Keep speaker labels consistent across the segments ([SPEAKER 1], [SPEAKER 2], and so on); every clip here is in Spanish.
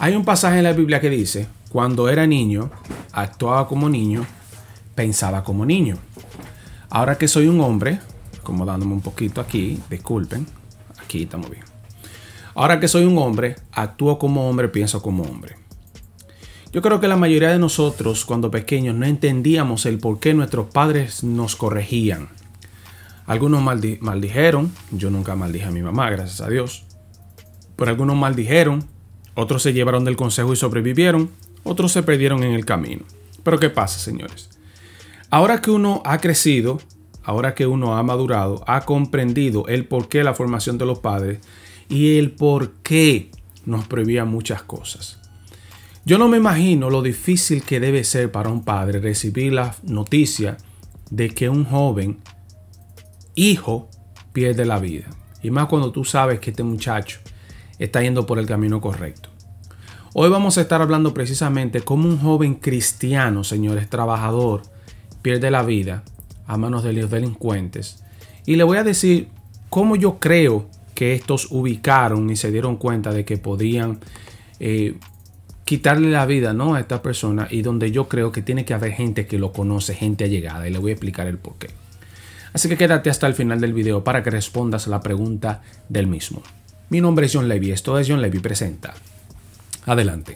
[SPEAKER 1] Hay un pasaje en la Biblia que dice, cuando era niño, actuaba como niño, pensaba como niño. Ahora que soy un hombre, acomodándome un poquito aquí, disculpen, aquí estamos bien. Ahora que soy un hombre, actúo como hombre, pienso como hombre. Yo creo que la mayoría de nosotros, cuando pequeños, no entendíamos el por qué nuestros padres nos corregían. Algunos maldijeron, yo nunca maldije a mi mamá, gracias a Dios. Pero algunos maldijeron, otros se llevaron del consejo y sobrevivieron, otros se perdieron en el camino. Pero ¿qué pasa, señores? Ahora que uno ha crecido, ahora que uno ha madurado, ha comprendido el porqué de la formación de los padres y el por qué nos prohibían muchas cosas. Yo no me imagino lo difícil que debe ser para un padre recibir la noticia de que un joven hijo pierde la vida. Y más cuando tú sabes que este muchacho está yendo por el camino correcto. Hoy vamos a estar hablando precisamente cómo un joven cristiano, señores, trabajador, pierde la vida a manos de los delincuentes. Y le voy a decir cómo yo creo que estos ubicaron y se dieron cuenta de que podían quitarle la vida, ¿no?, a esta persona, y donde yo creo que tiene que haber gente que lo conoce, gente allegada, y le voy a explicar el porqué. Así que quédate hasta el final del video para que respondas a la pregunta del mismo. Mi nombre es John Levy, esto es John Levy Presenta. Adelante.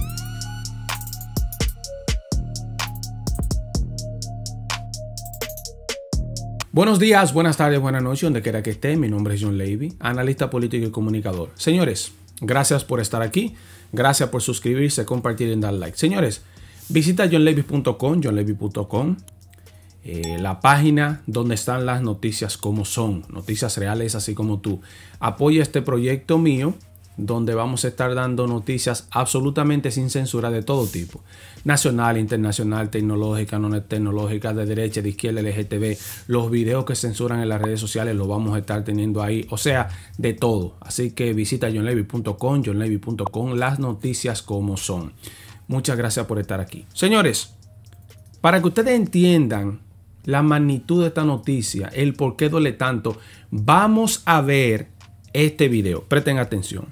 [SPEAKER 1] Buenos días, buenas tardes, buenas noches, donde quiera que esté. Mi nombre es John Levy, analista político y comunicador. Señores, gracias por estar aquí, gracias por suscribirse, compartir y dar like. Señores, visita johnlevy.com, la página donde están las noticias como son, noticias reales así como tú. Apoya este proyecto mío, donde vamos a estar dando noticias absolutamente sin censura de todo tipo. Nacional, internacional, tecnológica, no tecnológica, de derecha, de izquierda, LGTB. Los videos que censuran en las redes sociales los vamos a estar teniendo ahí. O sea, de todo. Así que visita johnlevy.com, las noticias como son. Muchas gracias por estar aquí. Señores, para que ustedes entiendan la magnitud de esta noticia, el por qué duele tanto, vamos a ver este video. Presten atención.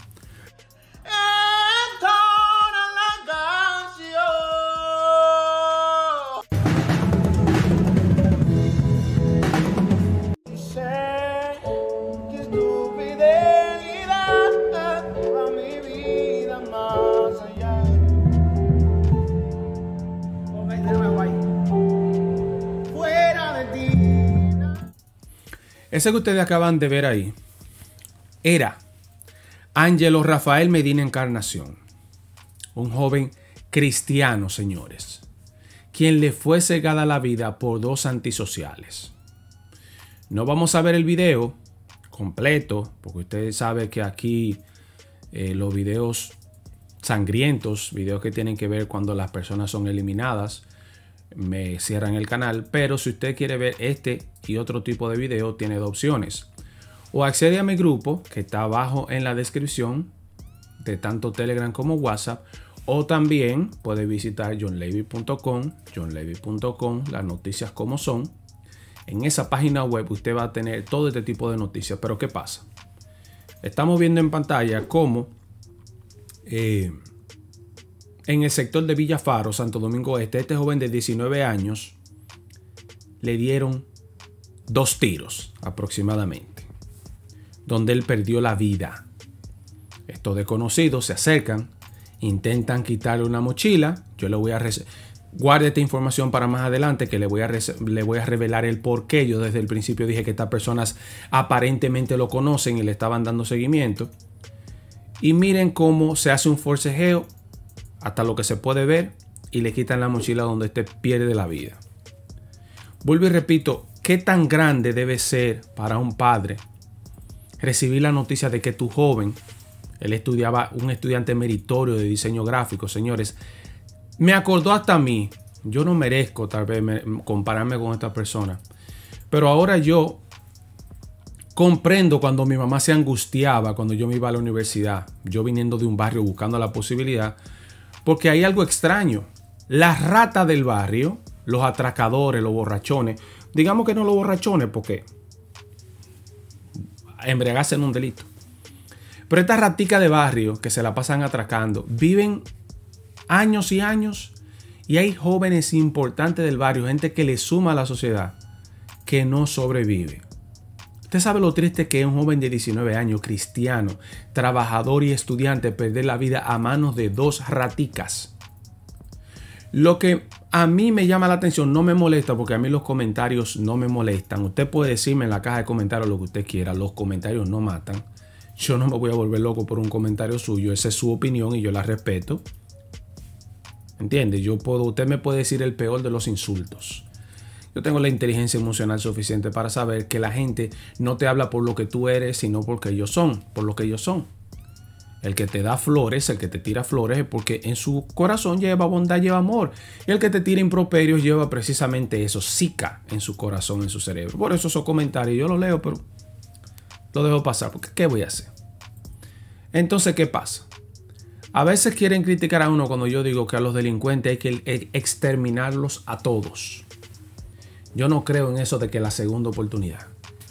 [SPEAKER 1] Ese que ustedes acaban de ver ahí era Ángelo Rafael Medina Encarnación, un joven cristiano, señores, quien le fue cegada la vida por dos antisociales. No vamos a ver el video completo, porque ustedes saben que aquí los videos sangrientos, videos que tienen que ver cuando las personas son eliminadas, me cierran el canal. Pero si usted quiere ver este y otro tipo de video, tiene dos opciones: o accede a mi grupo que está abajo en la descripción de tanto Telegram como WhatsApp, o también puede visitar johnlevy.com, las noticias como son. En esa página web usted va a tener todo este tipo de noticias. Pero ¿qué pasa? Estamos viendo en pantalla cómo en el sector de Villafaro, Santo Domingo Este, este joven de 19 años le dieron 2 tiros aproximadamente, donde él perdió la vida. Estos desconocidos se acercan, intentan quitarle una mochila. Yo le voy a guarde esta información para más adelante, que le voy a revelar el porqué. Yo desde el principio dije que estas personas aparentemente lo conocen y le estaban dando seguimiento. Y miren cómo se hace un forcejeo hasta lo que se puede ver y le quitan la mochila donde este pierde la vida. Vuelvo y repito, ¿qué tan grande debe ser para un padre recibir la noticia de que tu joven, él estudiaba, un estudiante meritorio de diseño gráfico, señores, me acordó hasta a mí? Yo no merezco tal vez compararme con esta persona, pero ahora yo comprendo cuando mi mamá se angustiaba cuando yo me iba a la universidad, yo viniendo de un barrio buscando la posibilidad. Porque hay algo extraño. Las ratas del barrio, los atracadores, los borrachones, digamos que no los borrachones porque embriagarse en un delito, Pero estas raticas de barrio que se la pasan atracando, viven años y años, y hay jóvenes importantes del barrio, gente que le suma a la sociedad, que no sobrevive. Usted sabe lo triste que es un joven de 19 años, cristiano, trabajador y estudiante, perder la vida a manos de dos raticas. Lo que a mí me llama la atención, no me molesta, porque a mí los comentarios no me molestan. Usted puede decirme en la caja de comentarios lo que usted quiera, los comentarios no matan. Yo no me voy a volver loco por un comentario suyo, esa es su opinión y yo la respeto. ¿Entiende? Usted me puede decir el peor de los insultos. Yo tengo la inteligencia emocional suficiente para saber que la gente no te habla por lo que tú eres, sino por lo que ellos son. El que te da flores, el que te tira flores es porque en su corazón lleva bondad, lleva amor. Y el que te tira improperios lleva precisamente eso, zika en su corazón, en su cerebro. Por eso esos comentarios yo los leo, pero lo dejo pasar, porque ¿qué voy a hacer? Entonces, ¿qué pasa? A veces quieren criticar a uno cuando yo digo que a los delincuentes hay que exterminarlos a todos. Yo no creo en eso de que la segunda oportunidad.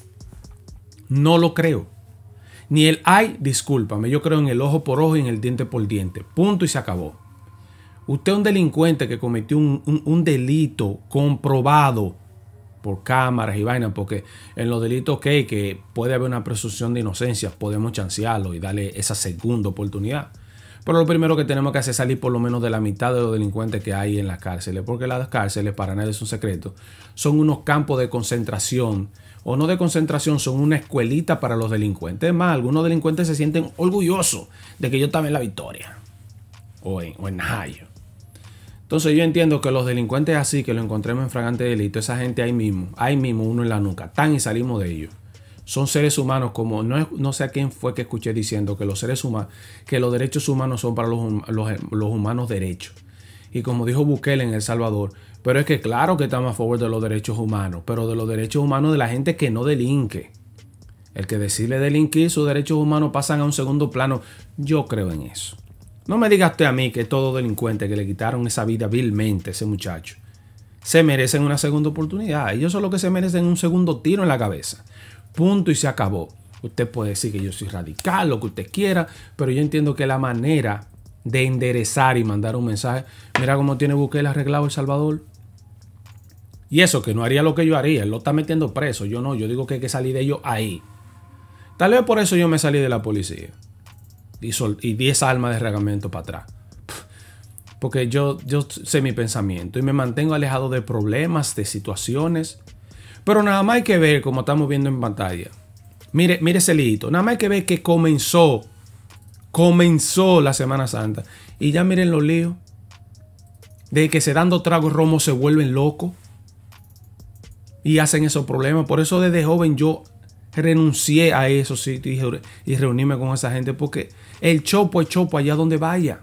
[SPEAKER 1] No lo creo. Ni el discúlpame, yo creo en el ojo por ojo y en el diente por diente. Punto y se acabó. Usted es un delincuente que cometió un delito comprobado por cámaras y vainas, porque en los delitos que puede haber una presunción de inocencia, podemos chancearlo y darle esa segunda oportunidad. Pero lo primero que tenemos que hacer es salir por lo menos de la mitad de los delincuentes que hay en las cárceles, porque las cárceles, para nadie es un secreto, son unos campos de concentración, o no de concentración, son una escuelita para los delincuentes. Es más, algunos delincuentes se sienten orgullosos de que yo estaba en La Victoria o en Najayo. Entonces yo entiendo que los delincuentes así, que lo encontremos en flagrante delito, esa gente ahí mismo uno en la nuca, tan y salimos de ellos. Son seres humanos como, no sé a quién fue que escuché diciendo que los seres humanos, que los derechos humanos son para los humanos derechos. Y como dijo Bukele en El Salvador, pero es que claro que estamos a favor de los derechos humanos, pero de los derechos humanos de la gente que no delinque. El que decide delinquir, sus derechos humanos pasan a un segundo plano. Yo creo en eso. No me diga usted a mí que todo delincuente que le quitaron esa vida vilmente a ese muchacho se merecen una segunda oportunidad. Ellos son los que se merecen un segundo tiro en la cabeza. Punto y se acabó. Usted puede decir que yo soy radical, lo que usted quiera, pero yo entiendo que la manera de enderezar y mandar un mensaje, mira cómo tiene Bukele arreglado El Salvador. Y eso que no haría lo que yo haría, él lo está metiendo preso, yo no, yo digo que hay que salir de ellos ahí. Tal vez por eso yo me salí de la policía y 10 armas de reglamento para atrás. Porque yo sé mi pensamiento y me mantengo alejado de problemas, de situaciones. Pero nada más hay que ver, como estamos viendo en pantalla. Mire ese lito. Nada más hay que ver que comenzó la Semana Santa. Y ya miren los líos. De que se dando tragos romos se vuelven locos. Y hacen esos problemas. Por eso desde joven yo renuncié a esos sitios y reunirme con esa gente. Porque el chopo es chopo allá donde vaya.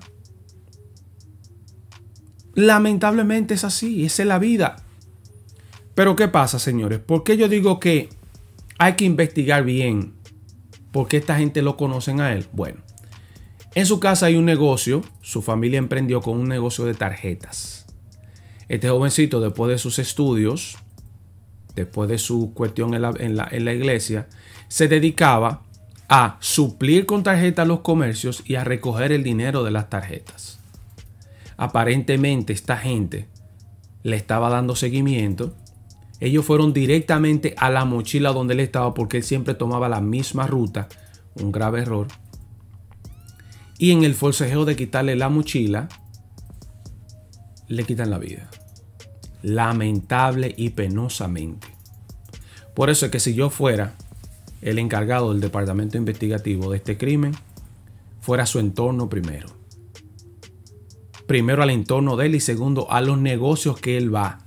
[SPEAKER 1] Lamentablemente es así. Esa es la vida. Pero ¿qué pasa, señores? ¿Por qué yo digo que hay que investigar bien por qué esta gente lo conocen a él? Bueno, en su casa hay un negocio. Su familia emprendió con un negocio de tarjetas. Este jovencito, después de sus estudios, después de su cuestión en la iglesia, se dedicaba a suplir con tarjetas los comercios y a recoger el dinero de las tarjetas. Aparentemente esta gente le estaba dando seguimiento. Ellos fueron directamente a la mochila donde él estaba porque él siempre tomaba la misma ruta. Un grave error. Y en el forcejeo de quitarle la mochila, le quitan la vida. Lamentable y penosamente. Por eso es que si yo fuera el encargado del departamento investigativo de este crimen, fuera su entorno primero. Primero al entorno de él y segundo a los negocios que él va.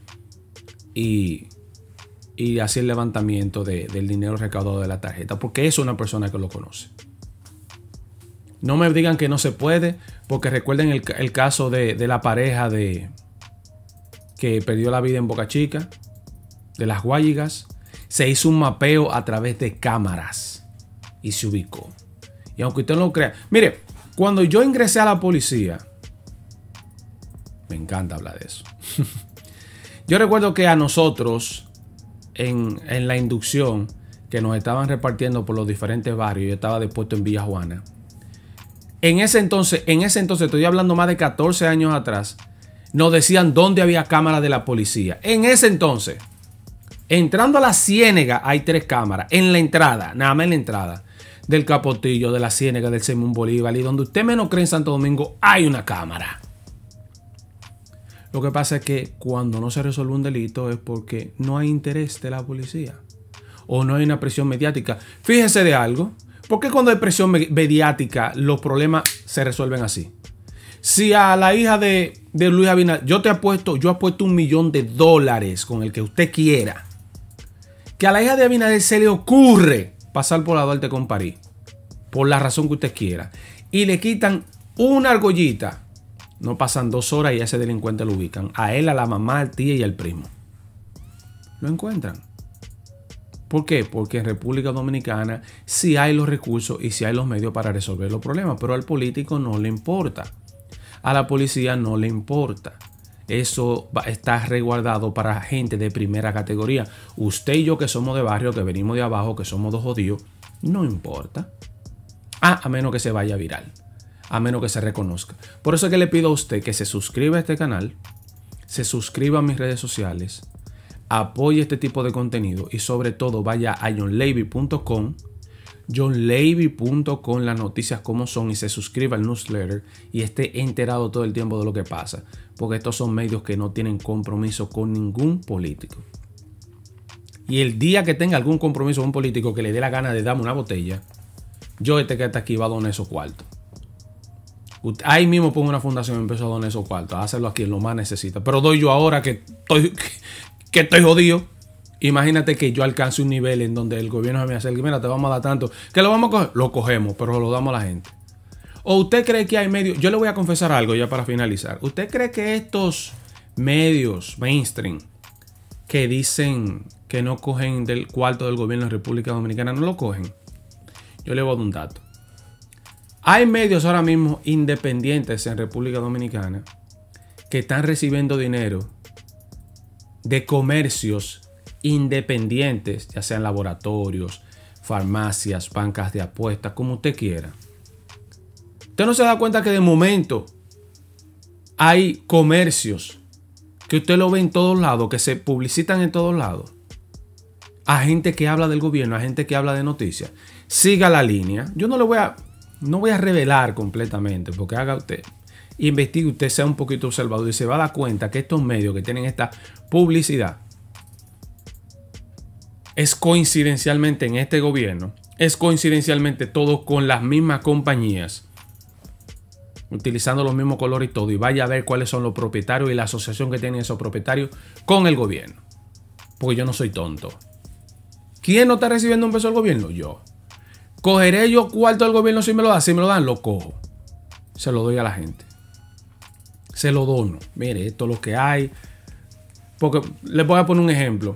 [SPEAKER 1] Y hacer el levantamiento del dinero recaudado de la tarjeta. Porque es una persona que lo conoce. No me digan que no se puede. Porque recuerden el caso de la pareja que perdió la vida en Boca Chica. De las Guayigas. Se hizo un mapeo a través de cámaras. Y se ubicó. Y aunque usted no lo crea. Mire, cuando yo ingresé a la policía. Me encanta hablar de eso. Yo recuerdo que a nosotros en la inducción que nos estaban repartiendo por los diferentes barrios. Yo estaba dispuesto en Villa Juana. En ese entonces, estoy hablando más de 14 años atrás, nos decían dónde había cámaras de la policía. En ese entonces, entrando a la Ciénega hay 3 cámaras. En la entrada, nada más en la entrada del Capotillo, de la Ciénega, del Simón Bolívar, y donde usted menos cree en Santo Domingo, hay una cámara. Lo que pasa es que cuando no se resuelve un delito es porque no hay interés de la policía o no hay una presión mediática. Fíjese de algo. ¿Por qué cuando hay presión mediática los problemas se resuelven así? Si a la hija de Luis Abinader, yo apuesto $1 millón con el que usted quiera, que a la hija de Abinader se le ocurre pasar por la Duarte con París, por la razón que usted quiera, y le quitan una argollita, no pasan 2 horas y a ese delincuente lo ubican. A él, a la mamá, al tío y al primo. Lo encuentran. ¿Por qué? Porque en República Dominicana sí hay los recursos y sí hay los medios para resolver los problemas, pero al político no le importa. A la policía no le importa. Eso está resguardado para gente de primera categoría. Usted y yo que somos de barrio, que venimos de abajo, que somos 2 jodidos, no importa. A menos que se vaya viral. A menos que se reconozca. Por eso es que le pido a usted que se suscriba a este canal, se suscriba a mis redes sociales, apoye este tipo de contenido y sobre todo vaya a johnlavy.com, johnlavy.com, las noticias como son, y se suscriba al newsletter y esté enterado todo el tiempo de lo que pasa, porque estos son medios que no tienen compromiso con ningún político. Y el día que tenga algún compromiso con un político que le dé la gana de darme una botella, yo que está aquí va a donar esos cuartos. Ahí mismo pongo una fundación y empiezo a donar esos cuartos, a hacerlo a quien lo más necesita. Pero doy yo ahora que estoy jodido. Imagínate que yo alcance un nivel en donde el gobierno me acerque, mira, te vamos a dar tanto, que lo vamos a coger. Lo cogemos, pero lo damos a la gente. ¿O usted cree que hay medios? Yo le voy a confesar algo ya para finalizar. ¿Usted cree que estos medios mainstream que dicen que no cogen del cuarto del gobierno de República Dominicana no lo cogen? Yo le voy a dar un dato. Hay medios ahora mismo independientes en República Dominicana que están recibiendo dinero de comercios independientes, ya sean laboratorios, farmacias, bancas de apuestas, como usted quiera. Usted no se da cuenta que de momento hay comercios que usted lo ve en todos lados, que se publicitan en todos lados. A gente que habla del gobierno, a gente que habla de noticias. Siga la línea. Yo no voy a revelar completamente, porque haga usted, investigue usted, sea un poquito observador y se va a dar cuenta que estos medios que tienen esta publicidad es coincidencialmente en este gobierno, es coincidencialmente todo con las mismas compañías, utilizando los mismos colores y todo, y vaya a ver cuáles son los propietarios y la asociación que tienen esos propietarios con el gobierno, porque yo no soy tonto. ¿Quién no está recibiendo un peso del gobierno? Yo. ¿Cogeré yo cuarto del gobierno si me lo dan? Si me lo dan, lo cojo. Se lo doy a la gente. Se lo dono. Mire, esto es lo que hay. Porque les voy a poner un ejemplo.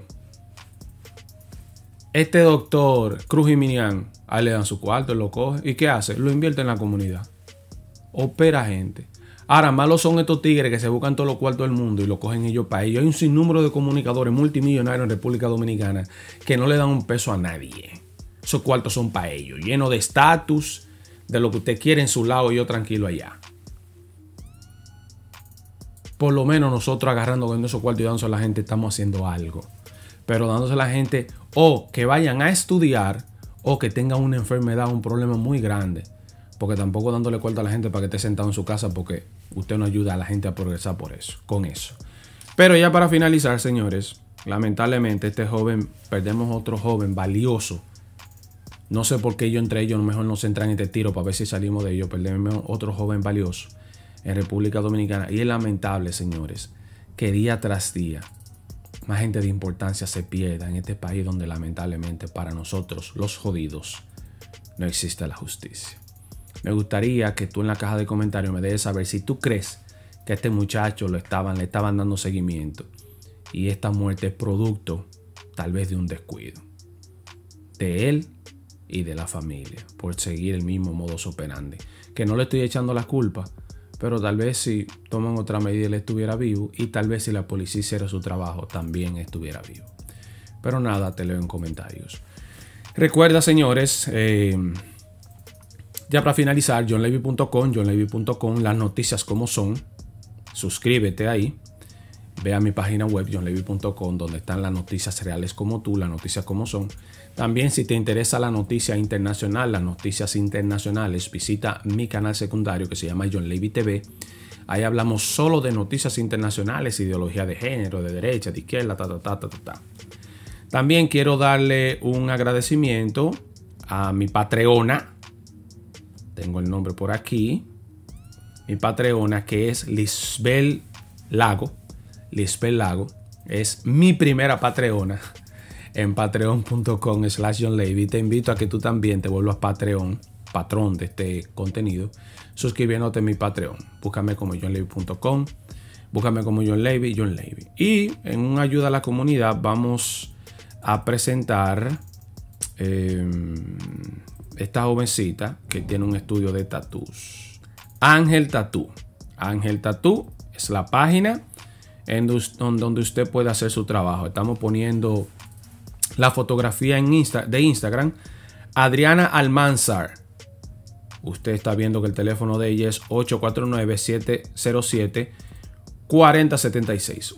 [SPEAKER 1] Este doctor Cruz Jiminián, ahí le dan su cuarto, él lo coge. ¿Y qué hace? Lo invierte en la comunidad. Opera gente. Ahora, malos son estos tigres que se buscan todos los cuartos del mundo y lo cogen ellos para ellos. Hay un sinnúmero de comunicadores multimillonarios en República Dominicana que no le dan un peso a nadie. Esos cuartos son para ellos, llenos de estatus, de lo que usted quiere en su lado y yo tranquilo allá. Por lo menos nosotros agarrando con esos cuartos y dándose a la gente estamos haciendo algo. Pero dándose a la gente o que vayan a estudiar o que tengan una enfermedad, un problema muy grande. Porque tampoco dándole cuarto a la gente para que esté sentado en su casa, porque usted no ayuda a la gente a progresar por eso, con eso. Pero ya para finalizar, señores, lamentablemente este joven, perdemos otro joven valioso. No sé por qué yo entre ellos mejor no se entran en este tiro para ver si salimos de ellos. Perdemos otro joven valioso en República Dominicana. Y es lamentable, señores, que día tras día más gente de importancia se pierda en este país donde lamentablemente para nosotros, los jodidos, no existe la justicia. Me gustaría que tú en la caja de comentarios me dejes saber si tú crees que a este muchacho le estaban dando seguimiento y esta muerte es producto tal vez de un descuido de él y de la familia por seguir el mismo modus operandi, que no le estoy echando la culpa, pero tal vez si toman otra medida él estuviera vivo y tal vez si la policía hiciera su trabajo también estuviera vivo. Pero nada, te leo en comentarios. Recuerda, señores, ya para finalizar, johnlevy.com, las noticias como son. Suscríbete ahí. Ve a mi página web, johnlevy.com, donde están las noticias reales como tú, las noticias como son. También, si te interesa la noticia internacional, las noticias internacionales, visita mi canal secundario que se llama John Levy TV. Ahí hablamos solo de noticias internacionales, ideología de género, de derecha, de izquierda, También quiero darle un agradecimiento a mi Patreona. Tengo el nombre por aquí. Mi Patreona, que es Lisbel Lago. Lisbel Lago es mi primera Patreona en patreon.com/JohnLevy. Te invito a que tú también te vuelvas patrón de este contenido, suscribiéndote a mi Patreon. Búscame como johnlevy.com, búscame como John Levy. Y en una ayuda a la comunidad vamos a presentar esta jovencita que tiene un estudio de tatús. Ángel Tattoo. Ángel Tattoo es la página en donde usted puede hacer su trabajo. Estamos poniendo la fotografía de Instagram. Adriana Almanzar. Usted está viendo que el teléfono de ella es 849-707-4076.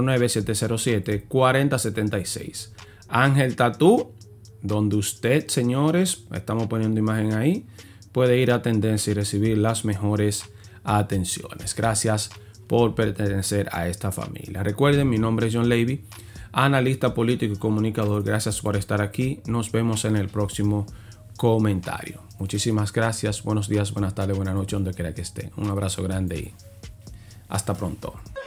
[SPEAKER 1] 849-707-4076. Ángel Tattoo, donde usted, señores, estamos poniendo imagen ahí, puede ir a Tendencia y recibir las mejores atenciones. Gracias por pertenecer a esta familia. Recuerden, mi nombre es John Levy, analista político y comunicador. Gracias por estar aquí. Nos vemos en el próximo comentario. Muchísimas gracias. Buenos días, buenas tardes, buenas noches, donde quiera que estén. Un abrazo grande y hasta pronto.